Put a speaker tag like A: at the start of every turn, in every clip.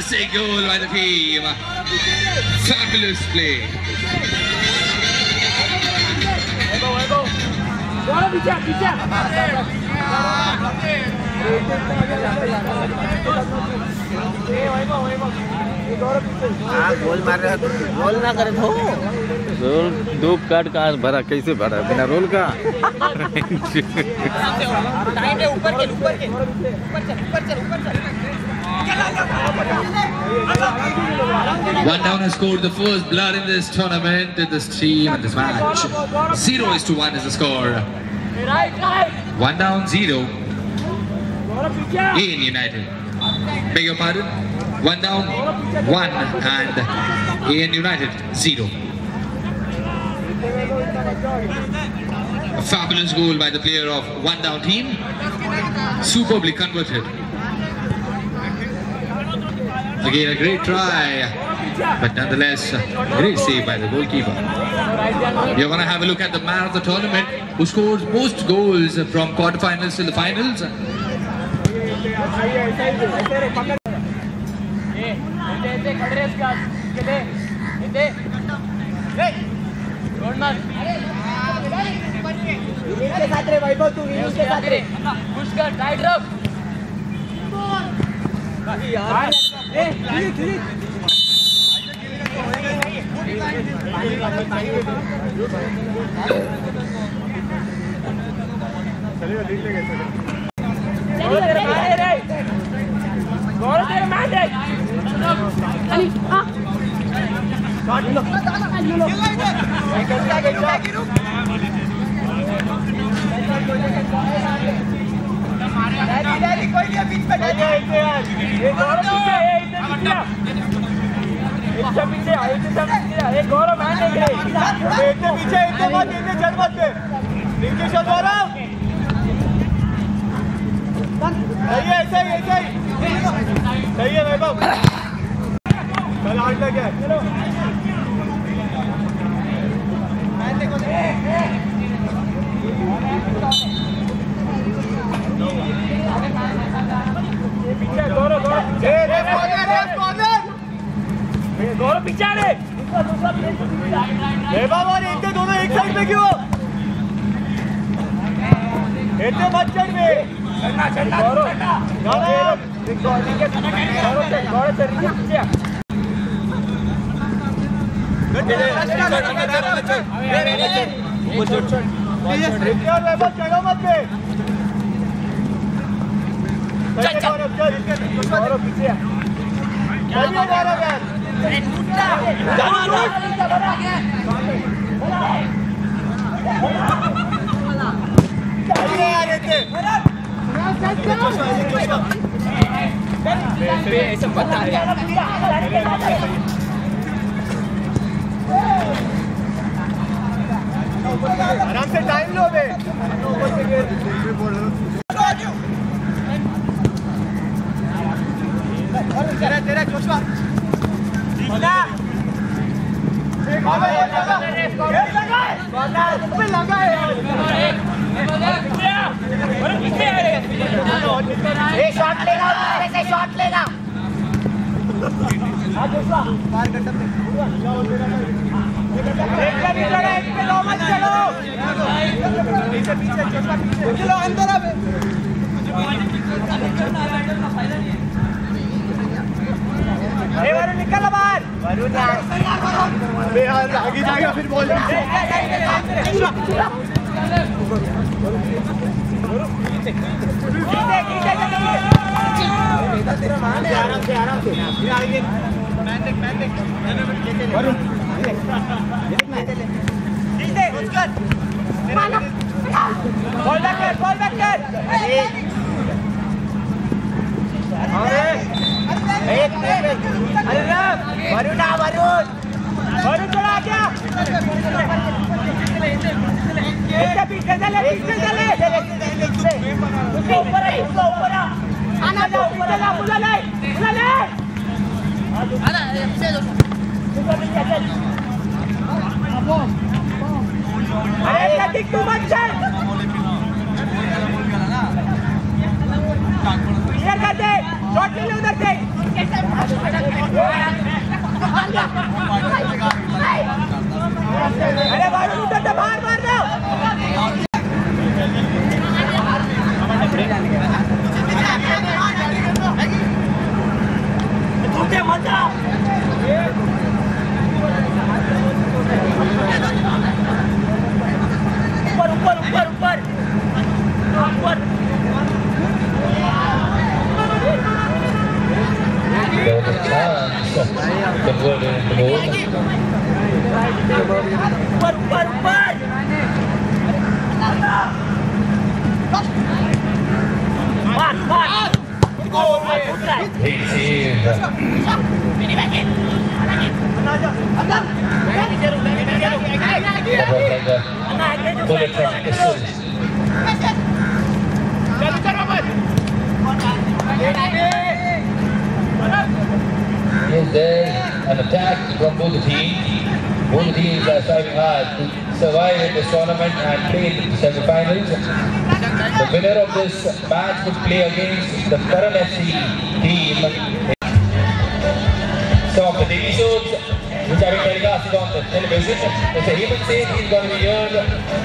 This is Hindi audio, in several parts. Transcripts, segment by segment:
A: Fantastic goal by the team. Fabulous play.
B: गोल मार रहा है, रोल ना करे तो रोल दो कार्ड कहाँ भरा, कैसे भरा बिना रोल का?
A: One down has scored the first blood in this tournament, in this team, in this match. 0-1 is the score. 1 down, 0. In United. Beg your pardon. 1 down, 1, and in United 0. A fabulous goal by the player of 1 down team. Superbly converted. Again a great try, but nonetheless great save by the goalkeeper. You're going to have a look at the man of the tournament who scores most goals from quarterfinals to the finals.
C: गौरव पीछे आ रे और इनके दोनों एक साइड पे क्यों इतने मत चढ़ में गौरव आराम से टाइम लो बे तेरा जोशवा शॉट लेगा से शॉट लेगा अंदर वरुण निकल बाहर वरुण आगे जाएगा फिर बॉल आराम से वरुण बॉल बैक कर वरुण चला गया पीछे चले ऊपर आना अरे तू मत चल क्लियर कर दे शॉट ले ले उधर से अरे बाहर उतर दे, बाहर मार दो। झूठे मत जा। ऊपर ऊपर ऊपर ऊपर ऊपर। ऊपर ऊपर ऊपर। मार मार।
A: Is there an attack from both the teams? Both the teams are striving hard to survive in this tournament and play in the semi-finals. The winner of this match would play against the Karan FC team. Some of the TV shows which are being telecasted on the television. Mr. Hemant Singh, he's going to be here.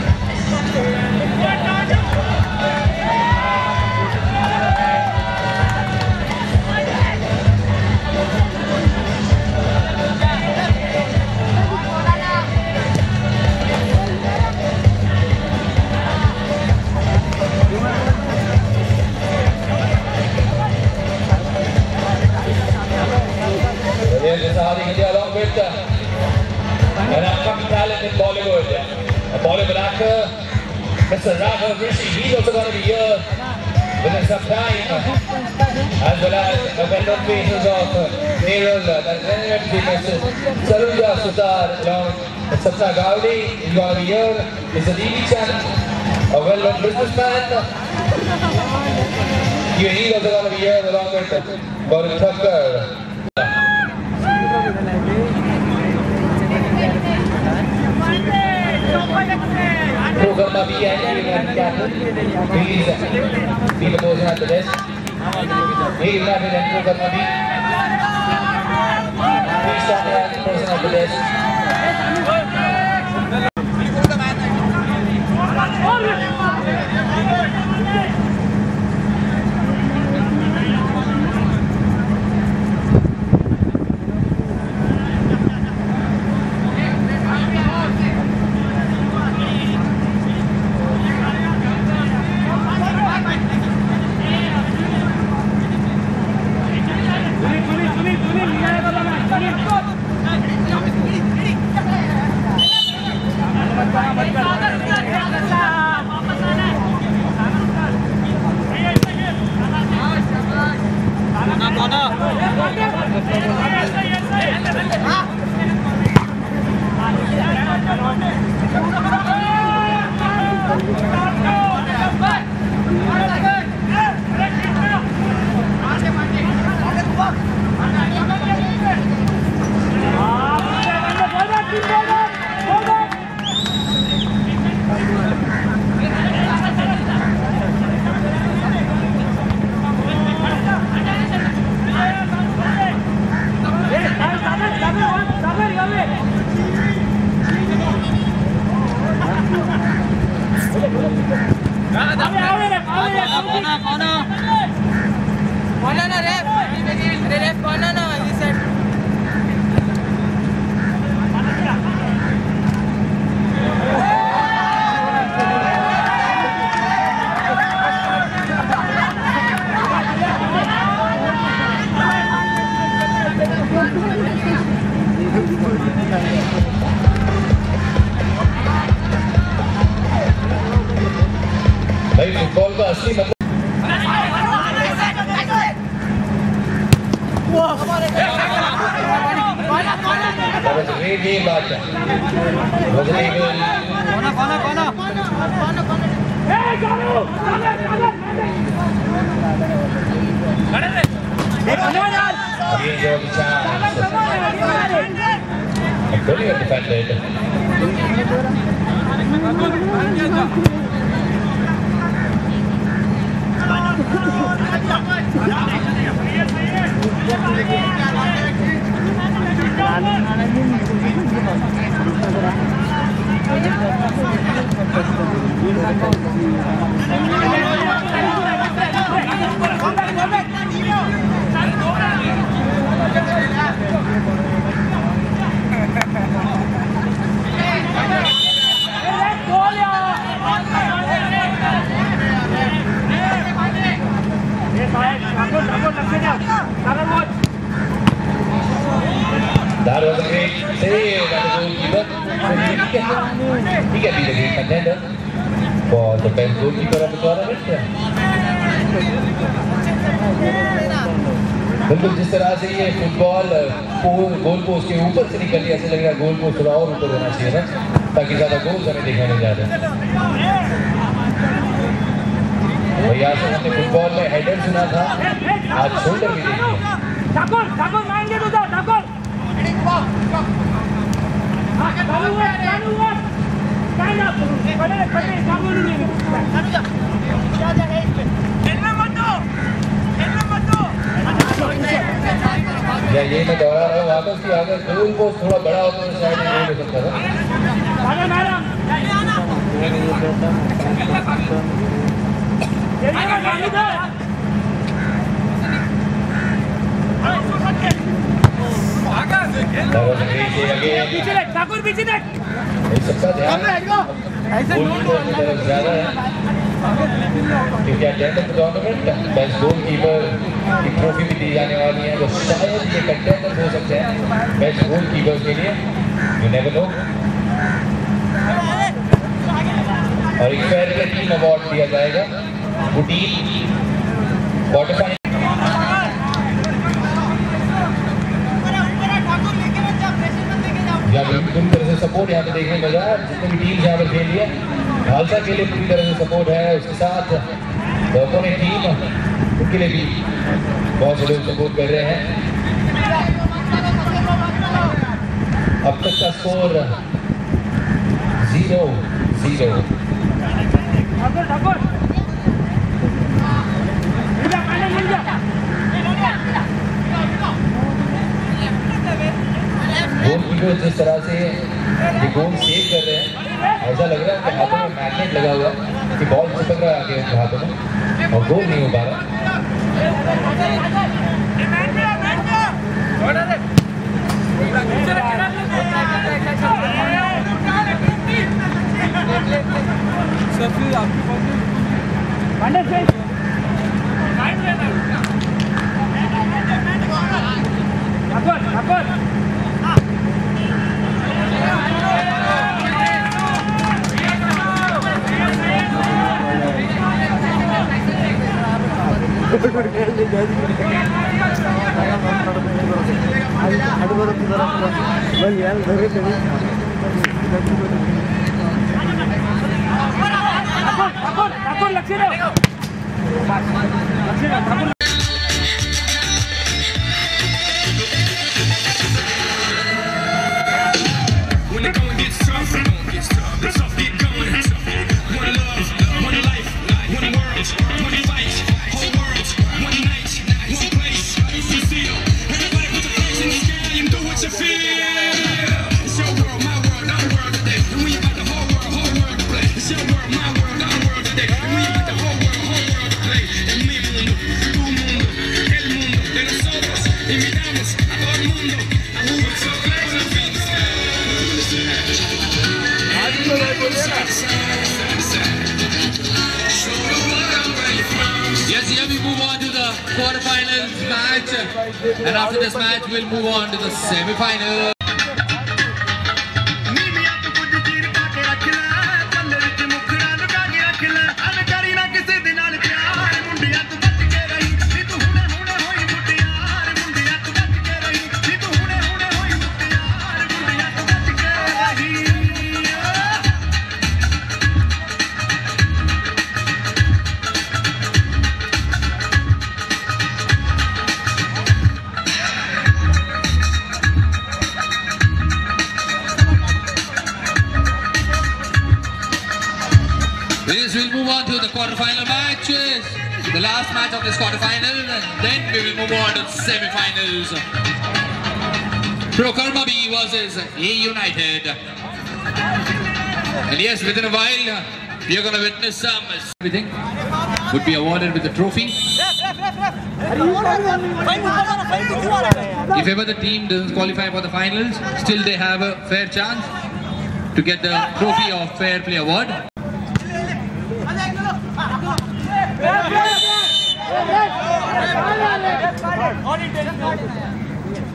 A: India along with an upcoming talent in Bollywood, a Bollywood actor, Mr. Raghav Rishi. He's also going to be here within some time, as well as the well-known faces of Neral, Mrs. Saruja Sutar, along with Sapna Gowdy. He's going to be here. Mr. D.V. Chan, a well-known businessman. He's also going to be here along with Gaurav Thakkar. Program भी है कि please be the person at the desk. Hey, you have an program भी. Please stand as the person at the desk. That was a great game, Bacha. Was it even? Hey, Garu! He enjoyed the chance. Brilliant defended. That was a great save by the goalkeeper. He can be the great contender for the best goalkeeper of the tournament. बिल्कुल जिस तरह से ये फुटबॉल गोल पोस्ट के ऊपर से निकल ऐसे लग रहा है गोल पोस्ट थोड़ा और ऊपर होना चाहिए ना ताकि ज़्यादा गोल हमें देखने मिल जाए। भैया से हमने फुटबॉल में हेडर सुना था, आज शोल्डर भी देखिए।
C: ठाकुर ठाकुर मारेंगे तो जाओ ठाकुर
A: या ये मैं दोहरा रहा हूँ वापस की अगर गोल पोस्ट थोड़ा बड़ा होता तो शायद नहीं हो सकता था।
C: ठाकुर पीछे देख
A: सबका ध्यान ज्यादा है क्योंकि at the end of the tournament best goalkeeper की ट्रॉफी भी दी जाने वाली है तो शायद ये कंटेंडर हो सकते हैं बेस्ट गोलकीपर के लिए। You never know. और एक फेयर प्ले टीम अवार्ड दिया जाएगा वो टीम क्वार्टर फाइनल पूरी तरह से सपोर्ट यहाँ पे देखने को मिल रहा है। जितने भी टीम यहाँ पर खेल रही है खालसा के लिए पूरी तरह से सपोर्ट है, उसके साथ ओपोनेंट टीम उनके लिए भी बहुत से लोग सपोर्ट कर रहे हैं। अब तक का स्कोर 0-0। गोलकीपर जिस तरह से ये गोल सेव कर रहे हैं ऐसा लग रहा है कि हाथों में मैग्नेट लगा हुआ है कि बॉल चिपक रहा है आगे उनके हाथों में और गोल नहीं हो पा रहा। Yes, here we move on to the quarterfinals match, and after this match we'll move on to the semi-final. We'll move on to the quarterfinal matches, the last match of this quarterfinal, and then we will move on to the semi-finals. Pro Karma B versus A United. And yes, within a while, we are going to witness some everything would be awarded with the trophy. If ever the team doesn't qualify for the finals, still they have a fair chance to get the trophy of Fair Play Award.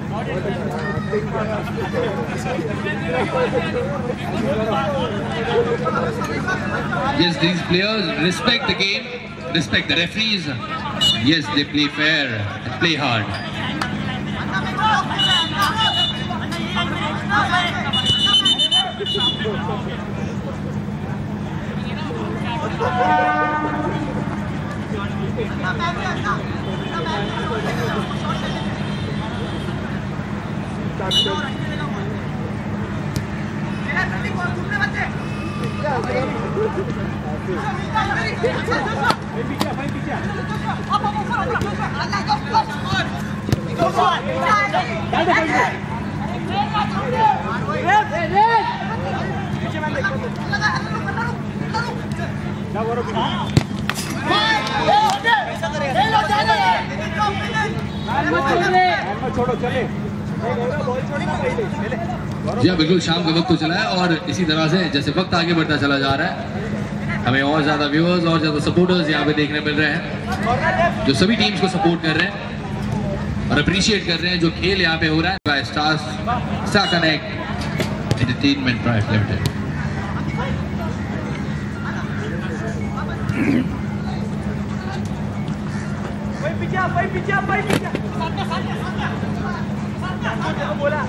A: Yes, these players respect the game, respect the referees. Yes, they play fair and play hard. जी हाँ, बिल्कुल शाम का वक्त तो चला है और इसी तरह से जैसे वक्त आगे बढ़ता चला जा रहा है, हमें और ज़्यादा व्यूअर्स और ज़्यादा सपोर्टर्स यहाँ पे देखने मिल रहे हैं जो सभी टीम्स को सपोर्ट कर रहे हैं और अप्रिशिएट कर रहे हैं जो खेल यहाँ पे हो रहा है by Star Connect Entertainment Private Limited.
C: बोला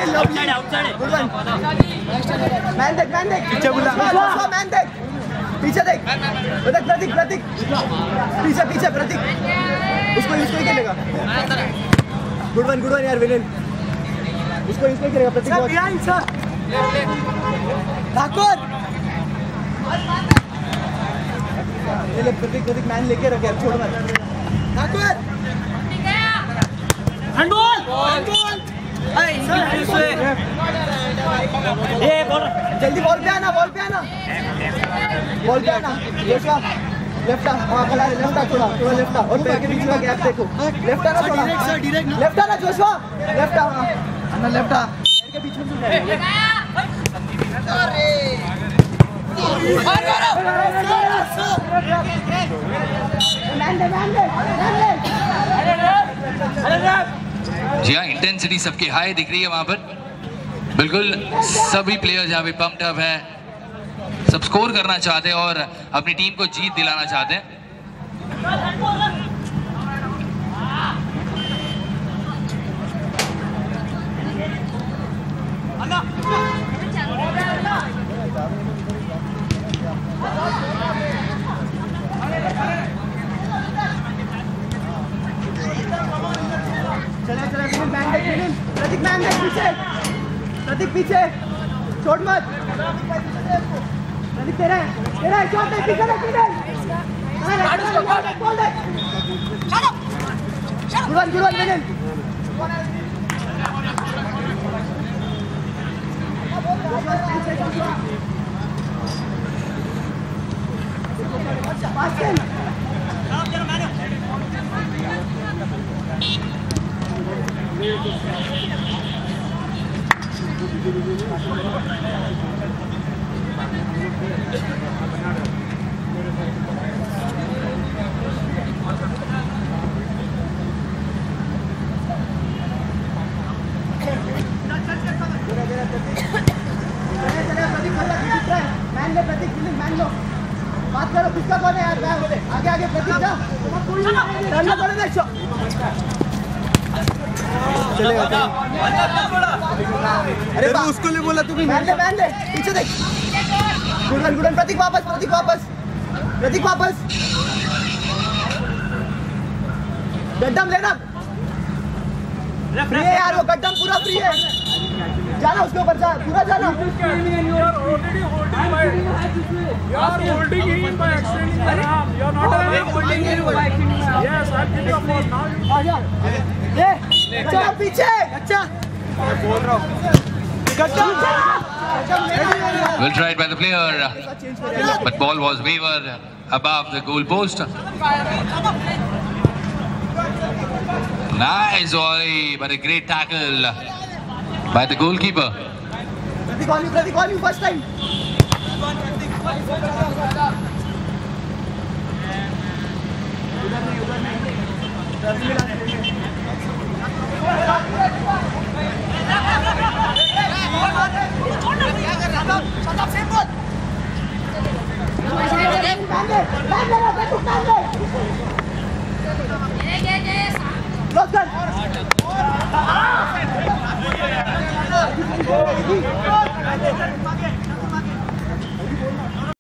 D: मैन देख पीछे बुला मैन देख पीछे देख प्रतीक पीछे प्रतीक उसको ही खेलेगा गुड वन यार विनिल उसको ही खेलेगा प्रतीक ठाकुर ले प्रतीक मैन लेके रखे छोड़ मत ठाकुर हैंडबॉल जल्दी बॉल पे आना जोशुआ लेफ्ट थोड़ा लेफ्ट और पैर के बीच में गैप देखो लेफ्ट आना थोड़ा लेफ्ट आना जोशुआ लेफ्ट आना लेफ्ट पैर के बीच में
A: जी हाँ, इंटेंसिटी सबकी हाई दिख रही है वहां पर। बिल्कुल सभी प्लेयर्स यहाँ पे पम्प्ड अप है, सब स्कोर करना चाहते हैं और अपनी टीम को जीत दिलाना चाहते हैं।
D: प्रतीक पीछे छोड़ मत प्रतीक तेरा शॉट है पीछे गुड वन विनिल बात करो किसका कौन है यार आगे प्रतीक जा चलेगा अरे उसको ले बोला तू भी मैन ले पीछे देख गुड वन प्रतीक वापस गड्ढम लेना फ्री है यार वो गड्ढम पूरा फ्री है जाना उसके ऊपर जा पूरा जाना
C: You are holding him by extending the arm. You are not holding him by extending the arm. Yes, I give the ball now.
D: ये अच्छा पीछे अच्छा बोल रहा हूँ
A: Well tried by the player, but ball was wavered above the goal post. Nice volley, but a great tackle by the goalkeeper.
D: Pratik on you first time. Look,